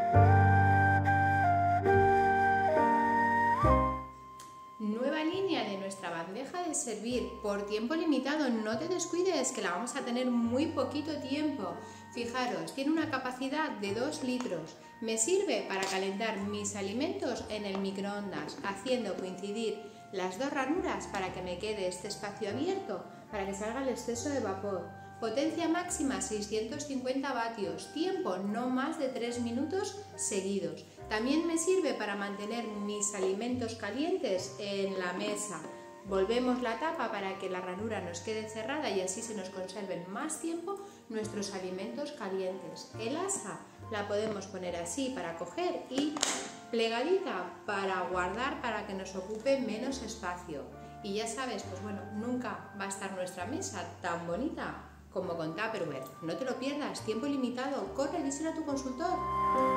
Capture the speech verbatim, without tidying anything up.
Nueva línea de nuestra bandeja de servir por tiempo limitado. No te descuides, que la vamos a tener muy poquito tiempo. Fijaros, tiene una capacidad de dos litros. Me sirve para calentar mis alimentos en el microondas, haciendo coincidir las dos ranuras para que me quede este espacio abierto, para que salga el exceso de vapor. Potencia máxima seiscientos cincuenta vatios, tiempo no más de tres minutos seguidos. También me sirve para mantener mis alimentos calientes en la mesa. Volvemos la tapa para que la ranura nos quede cerrada y así se nos conserven más tiempo nuestros alimentos calientes. El asa la podemos poner así para coger y plegadita para guardar, para que nos ocupe menos espacio. Y ya sabes, pues bueno, nunca va a estar nuestra mesa tan bonita como con Tupperware. No te lo pierdas, tiempo limitado, corre, díselo a tu consultor.